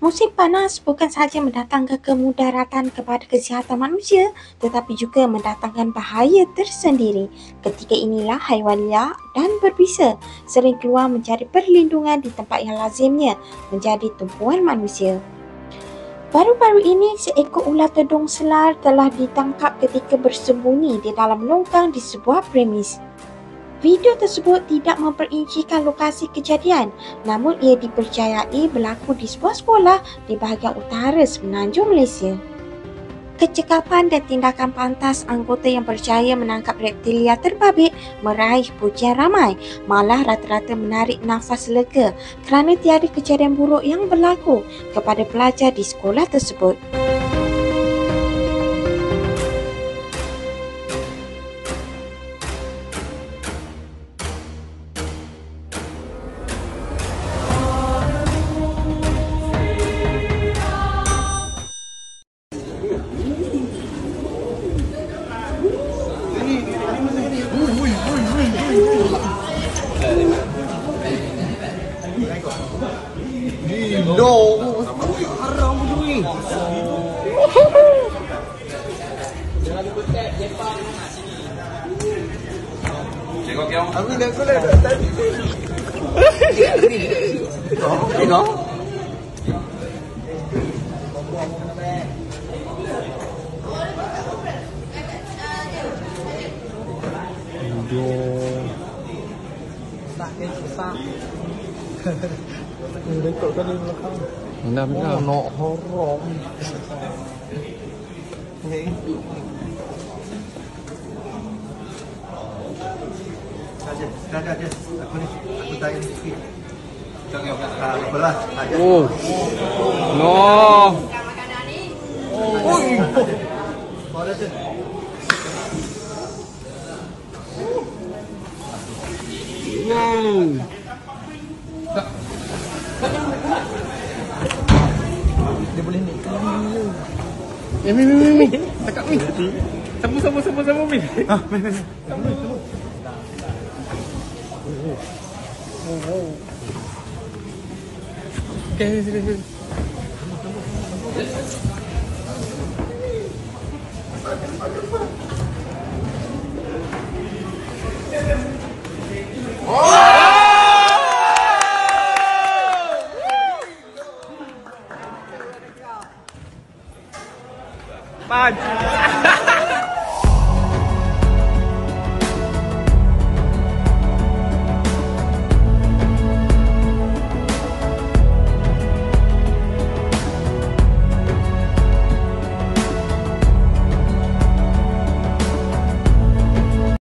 Musim panas bukan sahaja mendatangkan kemudaratan kepada kesihatan manusia, tetapi juga mendatangkan bahaya tersendiri. Ketika inilah haiwan liar dan berbisa sering keluar mencari perlindungan di tempat yang lazimnya menjadi tumpuan manusia. Baru-baru ini, seekor ular tedung selar telah ditangkap ketika bersembunyi di dalam longkang di sebuah premis. Video tersebut tidak memperincikan lokasi kejadian, namun ia dipercayai berlaku di sebuah sekolah di bahagian utara Semenanjung Malaysia. Kecekapan dan tindakan pantas anggota yang berjaya menangkap reptilia terbabit meraih pujian ramai, malah rata-rata menarik nafas lega kerana tiada kejadian buruk yang berlaku kepada pelajar di sekolah tersebut. No, haram ni. Aku dah kulah tadi. Tengok. Susah. Dekat kali belakang. Benar-benar. Nak haram. Okay. Saja. Aku tanya sikit. Belah. Oh. No. Oi. Boleh tu. No. Dia boleh naik ke ni. Mi. Cakap mi. Sama mi. Ah, mi. Okay, sini. Punch.